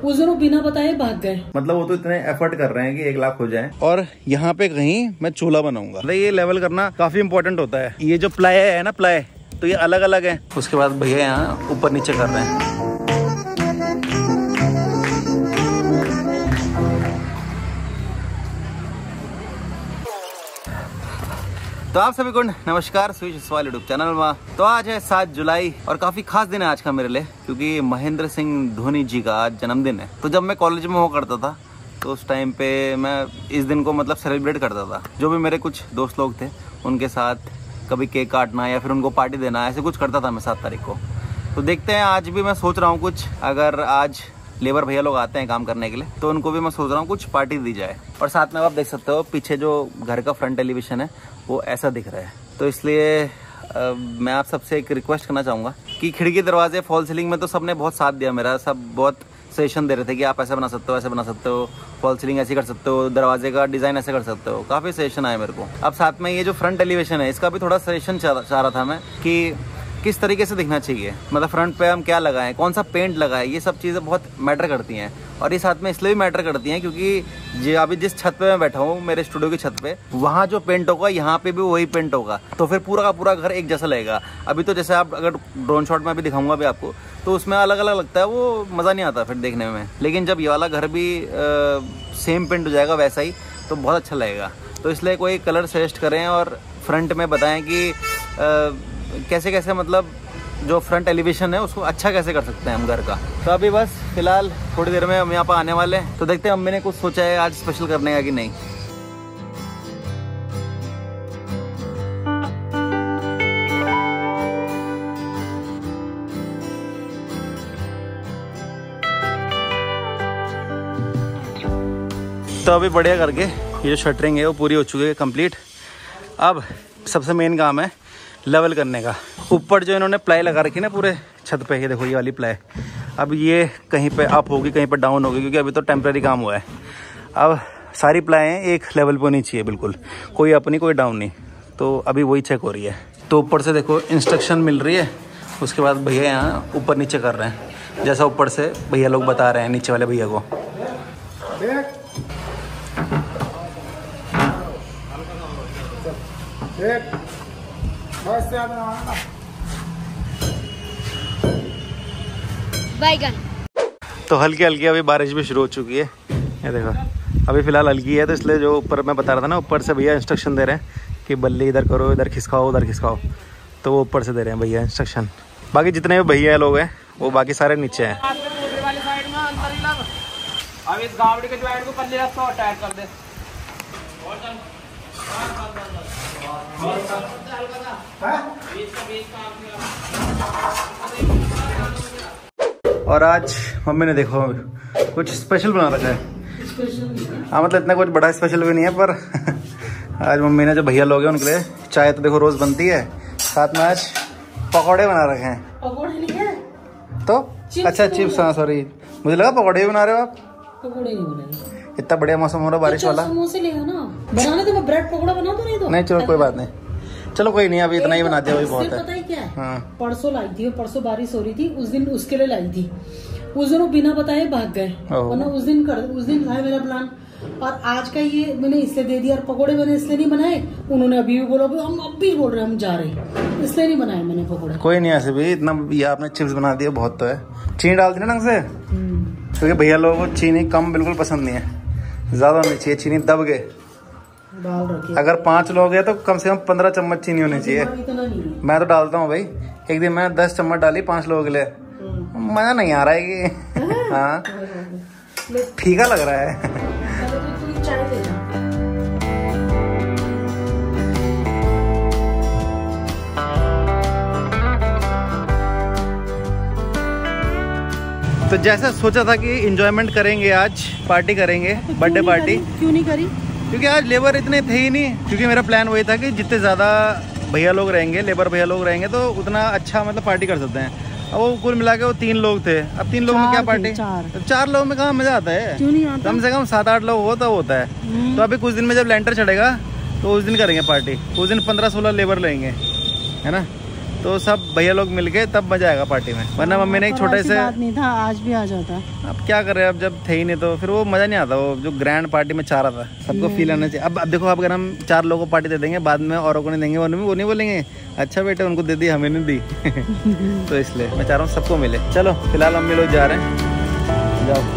उस दिन वो बिना बताए भाग गए। मतलब वो तो इतने एफर्ट कर रहे हैं कि 1 लाख हो जाए। और यहाँ पे कहीं मैं चूल्हा बनाऊंगा। मतलब ये लेवल करना काफी इंपॉर्टेंट होता है। ये जो प्लाई है ना, प्लाई, तो ये अलग अलग है। उसके बाद भैया यहाँ ऊपर नीचे कर रहे हैं। तो आप सभी को नमस्कार सुरेश सवाल यूट्यूब चैनल में। तो आज है 7 जुलाई और काफी खास दिन है आज का मेरे लिए, क्योंकि महेंद्र सिंह धोनी जी का आज जन्मदिन है। तो जब मैं कॉलेज में हुआ करता था तो उस टाइम पे मैं इस दिन को मतलब सेलिब्रेट करता था। जो भी मेरे कुछ दोस्त लोग थे उनके साथ कभी केक काटना या फिर उनको पार्टी देना, ऐसे कुछ करता था मैं 7 तारीख को। तो देखते हैं, आज भी मैं सोच रहा हूँ कुछ, अगर आज लेबर भैया लोग आते हैं काम करने के लिए तो उनको भी मैं सोच रहा हूँ कुछ पार्टी दी जाए। और साथ में आप देख सकते हो पीछे जो घर का फ्रंट टेलीविजन है वो ऐसा दिख रहा है। तो इसलिए मैं आप सबसे एक रिक्वेस्ट करना चाहूँगा कि खिड़की दरवाजे फॉल सीलिंग में तो सबने बहुत साथ दिया मेरा, सब बहुत सजेशन दे रहे थे कि आप ऐसा बना सकते हो, ऐसे बना सकते हो, फॉल सीलिंग ऐसी कर सकते हो, दरवाजे का डिज़ाइन ऐसे कर सकते हो। काफ़ी सजेशन आए मेरे को। अब साथ में ये जो फ्रंट टेलीविजन है इसका भी थोड़ा सजेशन चाह रहा था मैं कि किस तरीके से दिखना चाहिए, मतलब फ्रंट पे हम क्या लगाएं, कौन सा पेंट लगाएं, ये सब चीज़ें बहुत मैटर करती हैं। और ये साथ में इसलिए भी मैटर करती हैं क्योंकि अभी जिस छत पे मैं बैठा हूँ, मेरे स्टूडियो की छत पे, वहाँ जो पेंट होगा यहाँ पे भी वही पेंट होगा, तो फिर पूरा का पूरा घर एक जैसा लगेगा। अभी तो जैसे आप अगर ड्रोन शॉट में अभी दिखाऊंगा भी आपको, तो उसमें अलग अलग लगता है, वो मज़ा नहीं आता फिर देखने में। लेकिन जब ये वाला घर भी सेम पेंट हो जाएगा वैसा ही, तो बहुत अच्छा लगेगा। तो इसलिए कोई कलर सजेस्ट करें और फ्रंट में बताएं कि कैसे कैसे, मतलब जो फ्रंट एलिवेशन है उसको अच्छा कैसे कर सकते हैं हम घर का। तो अभी बस फिलहाल थोड़ी देर में हम यहाँ पर आने वाले हैं, तो देखते हैं अम्मी ने कुछ सोचा है आज स्पेशल करने का कि नहीं। तो अभी बढ़िया करके ये जो शटरिंग है वो पूरी हो चुकी है कंप्लीट। अब सबसे मेन काम है लेवल करने का। ऊपर जो इन्होंने प्लाई लगा रखी है ना पूरे छत पे, ये देखो ये वाली प्लाई, अब ये कहीं पे अप होगी कहीं पे डाउन होगी, क्योंकि अभी तो टेम्प्रेरी काम हुआ है। अब सारी प्लाइयाँ एक लेवल पे होनी चाहिए बिल्कुल, कोई अप नहीं कोई डाउन नहीं। तो अभी वही चेक हो रही है। तो ऊपर से देखो इंस्ट्रक्शन मिल रही है, उसके बाद भैया यहाँ ऊपर नीचे कर रहे हैं, जैसा ऊपर से भैया लोग बता रहे हैं नीचे वाले भैया को। तो हल्की हल्की अभी बारिश भी शुरू हो चुकी है, ये देखो अभी फिलहाल हल्की है। तो इसलिए जो ऊपर मैं बता रहा था ना, ऊपर से भैया इंस्ट्रक्शन दे रहे हैं कि बल्ली इधर करो, इधर खिसकाओ, उधर खिसकाओ, तो वो ऊपर से दे रहे हैं भैया इंस्ट्रक्शन। बाकी जितने भी भैया लोग हैं वो बाकी सारे नीचे हैं। अब इस गावड़ी के ज्वाइंट को पल्ले रखो और टाइट कर दे। और आज मम्मी ने देखो कुछ स्पेशल बना रखा है। हाँ मतलब इतना कुछ बड़ा स्पेशल भी नहीं है, पर आज मम्मी ने जो भैया लोग हैं उनके लिए चाय तो देखो रोज बनती है, साथ में आज पकौड़े बना रखे हैं। पकौड़े नहीं है तो अच्छा चिप्स, हाँ सॉरी, मुझे लगा पकौड़े भी बना रहे हो आप। पकौड़े नहीं बनाए, इतना बढ़िया मौसम हो रहा बारिश वाला। समोसे ले ना बनाने, तो मैं ब्रेड पकौड़ा बना दो। नहीं तो नहीं चलो कोई बात नहीं, चलो कोई नहीं, अभी इतना ही बना दिया वही बहुत है। पता है क्या है, हाँ। परसों लाई थी, परसों बारिश हो रही थी, उस दिन उसके लिए लाई थी। उस दिन वो बिना बताए भाग गए, वरना उस दिन था मेरा प्लान। और आज का ये मैंने इसलिए दे दिया, और पकोड़े मैंने इसलिए नहीं बनाए, उन्होंने अभी भी बोला हम अब भी बोल रहे हैं हम जा रहे हैं, इसलिए नहीं बनाए मैंने पकोड़े। कोई नहीं, ऐसे भी इतना ये आपने चिप्स बना दिया बहुत तो है। चीनी डाल दी ना ढंग से, क्योंकि भैया लोगों को चीनी कम बिल्कुल पसंद नहीं है, ज्यादा होनी चाहिए चीनी, दब के डाल रखी। अगर 5 लोग हैं तो कम से कम 15 चम्मच चीनी होनी चाहिए। मैं तो डालता हूँ भाई, एक दिन मैंने 10 चम्मच डाली 5 लोगों के लिए, मजा नहीं आ रहा है कि हाँ फीका लग रहा है। तो जैसा सोचा था कि एंजॉयमेंट करेंगे, आज पार्टी करेंगे, बर्थडे पार्टी। क्यों नहीं करी? क्योंकि आज लेबर इतने थे ही नहीं, क्योंकि मेरा प्लान वही था कि जितने ज़्यादा भैया लोग रहेंगे, लेबर भैया लोग रहेंगे, तो उतना अच्छा मतलब पार्टी कर सकते हैं। अब वो कुल मिला के वो 3 लोग थे, अब 3 लोग में क्या पार्टी, 4 लोगों में कहाँ मजा आता है, क्यों नहीं आता? कम से कम 7-8 लोग होता है। तो अभी कुछ दिन में जब लेंटर चढ़ेगा तो उस दिन करेंगे पार्टी, उस दिन 15-16 लेबर लेंगे, है ना। तो सब भैया लोग मिल गए तब मजा आएगा पार्टी में, वरना मम्मी ने एक छोटे से बात नहीं था, आज भी आ जाता। अब क्या कर रहे हैं, अब जब थे ही नहीं तो फिर वो मजा नहीं आता। वो जो ग्रैंड पार्टी में चाह रहा था, सबको फील आना चाहिए। अब देखो, अब अगर हम 4 लोगों को पार्टी दे देंगे, बाद में औरों को नहीं देंगे, वो नहीं बोलेंगे अच्छा बेटे उनको दे दी हमें नहीं दी। तो इसलिए मैं चाह रहा हूँ सबको मिले। चलो फिलहाल मम्मी लोग जा रहे हैं, जाओ।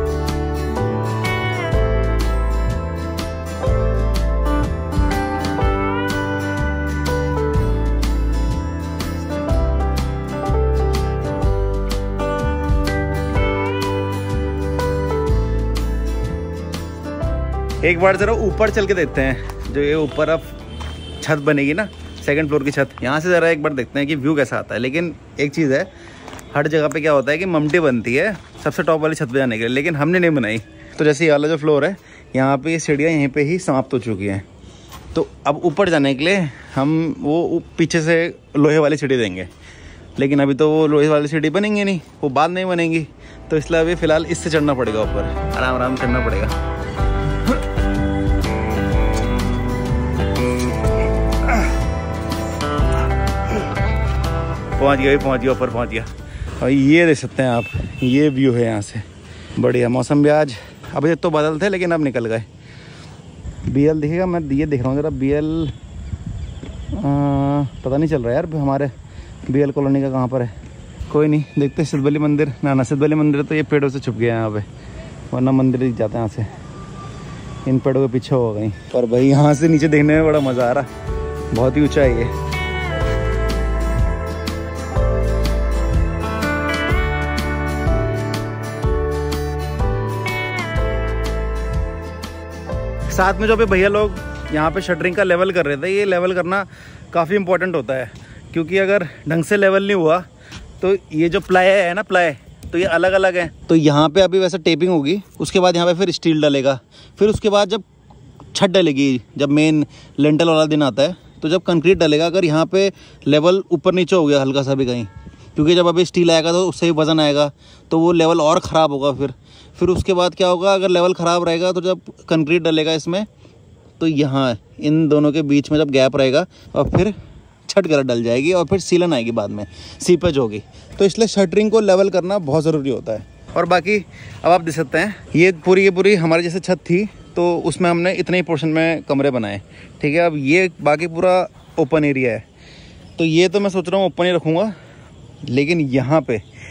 एक बार जरा ऊपर चल के देखते हैं, जो ये ऊपर अब छत बनेगी ना, 2nd फ्लोर की छत, यहाँ से ज़रा एक बार देखते हैं कि व्यू कैसा आता है। लेकिन एक चीज़ है, हर जगह पे क्या होता है कि ममटी बनती है सबसे टॉप वाली छत पे जाने के लिए, लेकिन हमने नहीं बनाई। तो जैसे ये वाला जो फ्लोर है, यहाँ पे ये सीढ़ियाँ यहीं पे ही समाप्त हो चुकी हैं। तो अब ऊपर जाने के लिए हम वो पीछे से लोहे वाली सीढ़ी देंगे, लेकिन अभी तो वो लोहे वाली सीढ़ी बनेंगी नहीं, वो बाद नहीं बनेंगी। तो इसलिए अभी फ़िलहाल इससे चढ़ना पड़ेगा ऊपर, आराम आराम चढ़ना पड़ेगा। पहुंच गया ऊपर पहुंच गया। और ये देख सकते हैं आप, ये व्यू है यहाँ से, बढ़िया। मौसम भी आज अभी तो बादल थे लेकिन अब निकल गए। BL दिखेगा, मैं ये देख रहा हूँ ज़रा BL, पता नहीं चल रहा यार हमारे BL कॉलोनी का कहाँ पर है। कोई नहीं, देखते सिद्ध बली मंदिर। ना सिद्ध बली मंदिर तो ये पेड़ों से छुप गया है यहाँ पे, वरना मंदिर दिख जाते हैं यहाँ से, इन पेड़ों के पीछे हो गई। और भाई यहाँ से नीचे देखने में बड़ा मज़ा आ रहा, बहुत ही ऊँचा है ये। साथ में जो अभी भैया लोग यहाँ पे शटरिंग का लेवल कर रहे थे, ये लेवल करना काफ़ी इम्पोर्टेंट होता है, क्योंकि अगर ढंग से लेवल नहीं हुआ तो ये जो प्लाई है ना, प्लाई तो ये अलग अलग है। तो यहाँ पे अभी वैसे टेपिंग होगी, उसके बाद यहाँ पे फिर स्टील डलेगा, फिर उसके बाद जब छत डलेगी, जब मेन लेंटल वाला दिन आता है, तो जब कंक्रीट डलेगा, अगर यहाँ पे लेवल ऊपर नीचे हो गया हल्का सा भी कहीं, क्योंकि जब अभी स्टील आएगा तो उससे ही वजन आएगा, तो वो लेवल और ख़राब होगा। फिर उसके बाद क्या होगा, अगर लेवल ख़राब रहेगा तो जब कंक्रीट डलेगा इसमें, तो यहाँ इन दोनों के बीच में जब गैप रहेगा और फिर छत गलत डल जाएगी और फिर सीलन आएगी, बाद में सीपेज होगी। तो इसलिए शटरिंग को लेवल करना बहुत ज़रूरी होता है। और बाकी अब आप देख सकते हैं, ये पूरी हमारी जैसे छत थी तो उसमें हमने इतने ही पोर्शन में कमरे बनाए, ठीक है। अब ये बाकी पूरा ओपन एरिया है, तो ये तो मैं सोच रहा हूँ ओपन ही रखूँगा, लेकिन यहाँ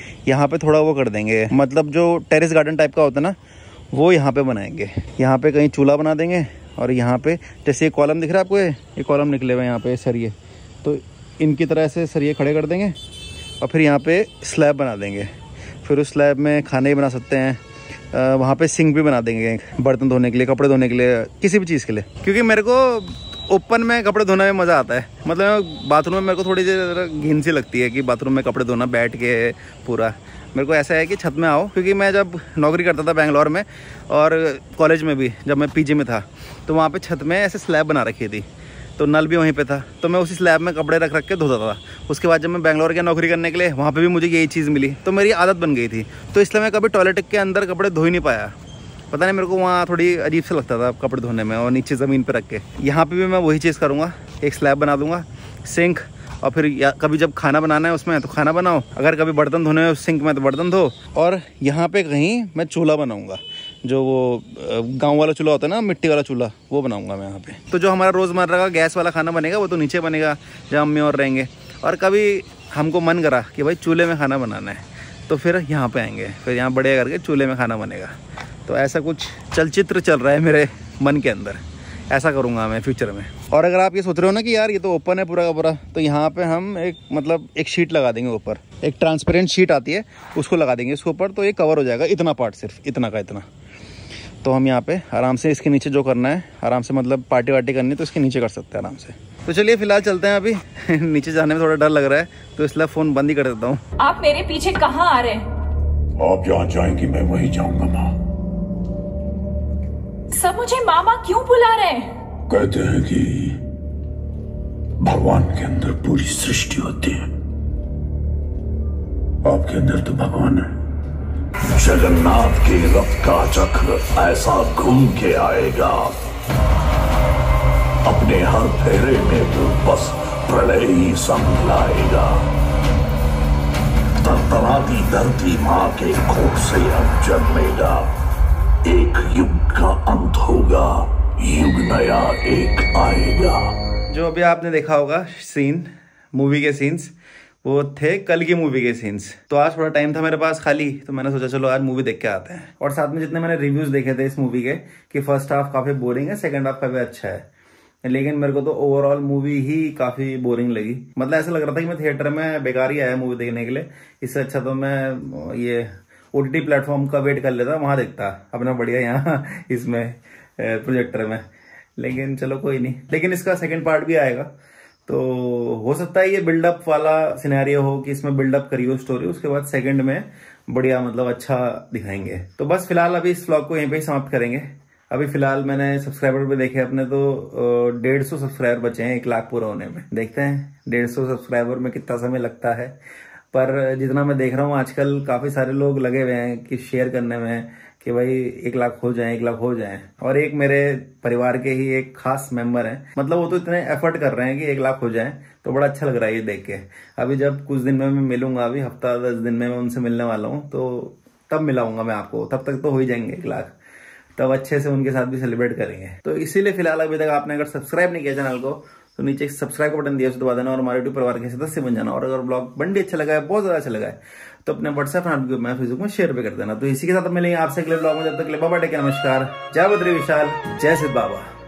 पे थोड़ा वो कर देंगे, मतलब जो टेरेस गार्डन टाइप का होता है ना, वो यहाँ पे बनाएंगे। यहाँ पे कहीं चूल्हा बना देंगे, और यहाँ पे जैसे ये कॉलम दिख रहा है आपको, ये कॉलम निकले हुए हैं यहाँ पे सरिये, तो इनकी तरह से सरिये खड़े कर देंगे और फिर यहाँ पे स्लैब बना देंगे। फिर उस स्लैब में खाने भी बना सकते हैं, वहाँ पे सिंक भी बना देंगे, बर्तन धोने के लिए, कपड़े धोने के लिए, किसी भी चीज़ के लिए। क्योंकि मेरे को ओपन में कपड़े धोने में मज़ा आता है, मतलब बाथरूम में मेरे को थोड़ी देर घिन सी लगती है कि बाथरूम में कपड़े धोना बैठ के पूरा। मेरे को ऐसा है कि छत में आओ, क्योंकि मैं जब नौकरी करता था बेंगलोर में और कॉलेज में भी, जब मैं पीजी में था, तो वहाँ पे छत में ऐसे स्लैब बना रखी थी, तो नल भी वहीं पे था, तो मैं उसी स्लैब में कपड़े रख के धोता था। उसके बाद जब मैं बेंगलोर के नौकरी करने के लिए, वहाँ पे भी मुझे यही चीज़ मिली, तो मेरी आदत बन गई थी। तो इसलिए मैं कभी टॉयलेट के अंदर कपड़े धो ही नहीं पाया, पता नहीं, मेरे को वहाँ थोड़ी अजीब से लगता था कपड़े धोने में, और नीचे ज़मीन पर रख के। यहाँ पर भी मैं वही चीज़ करूँगा, एक स्लैब बना दूँगा, सिंक, और फिर कभी जब खाना बनाना है उसमें तो खाना बनाओ, अगर कभी बर्तन धोने हैं सिंक में तो बर्तन धो। और यहाँ पे कहीं मैं चूल्हा बनाऊंगा, जो वो गांव वाला चूल्हा होता है ना, मिट्टी वाला चूल्हा, वो बनाऊंगा मैं यहाँ पे। तो जो हमारा रोज़मर्रा का गैस वाला खाना बनेगा वो तो नीचे बनेगा, जहाँ अम्मी और रहेंगे। और कभी हमको मन करा कि भाई चूल्हे में खाना बनाना है, तो फिर यहाँ पे आएंगे, फिर यहाँ बढ़िया करके चूल्हे में खाना बनेगा। तो ऐसा कुछ चलचित्र चल रहा है मेरे मन के अंदर, ऐसा करूँगा मैं फ्यूचर में। और अगर आप ये सोच रहे हो ना कि यार ये तो ओपन है पूरा का पूरा, तो यहाँ पे हम एक शीट लगा देंगे ऊपर, एक ट्रांसपेरेंट शीट आती है, उसको लगा देंगे इसके ऊपर, तो ये कवर हो जाएगा इतना पार्ट, सिर्फ इतना का इतना। तो हम यहाँ पे आराम से इसके नीचे जो करना है, आराम से मतलब पार्टी वार्टी करनी है तो इसके नीचे कर सकते हैं आराम से। तो चलिए फिलहाल चलते हैं, अभी नीचे जाने में थोड़ा डर लग रहा है, तो इसलिए फ़ोन बंद ही कर देता हूँ। आप मेरे पीछे कहाँ आ रहे हैं? आप जहाँ जाएंगी मैं वहीं जाऊंगा माँ। सब मुझे मामा क्यों बुला रहे हैं? कहते हैं कि भगवान के अंदर पूरी सृष्टि होती है, आपके अंदर तो भगवान है। जगन्नाथ के रथ का चक्र ऐसा घूम के आएगा, अपने हर फेरे में वो बस प्रलय ही संभलाएगा। तरतराती धरती मां के कोख से अब जन्मेगा। एक युग का अंत होगा, युग नया एक आएगा। जो अभी आपने देखा होगा सीन, मूवी के सीन्स, वो थे कल की मूवी के सीन्स। तो आज थोड़ा टाइम था मेरे पास खाली, तो मैंने सोचा चलो आज मूवी देख के आते हैं। और साथ में जितने मैंने रिव्यूज देखे थे इस मूवी के कि फर्स्ट हाफ काफी बोरिंग है, सेकंड हाफ काफी अच्छा है, लेकिन मेरे को तो ओवरऑल मूवी ही काफी बोरिंग लगी। मतलब ऐसा लग रहा था कि मैं थिएटर में बेकार ही आया मूवी देखने के लिए। इससे अच्छा तो मैं ये OTT प्लेटफॉर्म का वेट कर लेता, वहां देखता अपना बढ़िया यहाँ इसमें प्रोजेक्टर में। लेकिन चलो कोई नहीं। लेकिन इसका सेकंड पार्ट भी आएगा, तो हो सकता है ये बिल्डअप वाला सिनेरियो हो कि इसमें बिल्डअप करी हो स्टोरी, उसके बाद सेकंड में बढ़िया मतलब अच्छा दिखाएंगे। तो बस फिलहाल अभी इस व्लॉग को यहीं पे ही समाप्त करेंगे। अभी फिलहाल मैंने सब्सक्राइबर पे देखे अपने तो 150 सब्सक्राइबर बचे हैं 1 लाख पूरा होने में। देखते हैं 150 सब्सक्राइबर में कितना समय लगता है, पर जितना मैं देख रहा हूँ आजकल काफी सारे लोग लगे हुए हैं कि शेयर करने में कि भाई 1 लाख हो जाए, 1 लाख हो जाए। और एक मेरे परिवार के ही एक खास मेंबर है, मतलब वो तो इतने एफर्ट कर रहे हैं कि 1 लाख हो जाए, तो बड़ा अच्छा लग रहा है ये देख के। अभी जब कुछ दिन में मैं मिलूंगा, अभी हफ्ता 10 दिन में मैं उनसे मिलने वाला हूँ, तो तब मिलाऊंगा मैं आपको। तब तक तो हो ही जाएंगे 1 लाख, तब अच्छे से उनके साथ भी सेलिब्रेट करेंगे। तो इसीलिए फिलहाल अभी तक आपने अगर सब्सक्राइब नहीं किया चैनल को, तो नीचे सब्सक्राइब का बटन दिया दबा देना और हमारे यूट्यूब परिवार के सदस्य बन जाना। और अगर ब्लॉग बंडी अच्छा लगा है, बहुत ज्यादा अच्छा लगा है, तो अपने व्हाट्सएप में फेसबुक में शेयर भी कर देना। तो इसी के साथ मिलेंगे आपसे अगले ब्लॉग में। जब तक बाबा टेक, नमस्कार, जय बद्री विशाल, जय सिद्ध बाबा।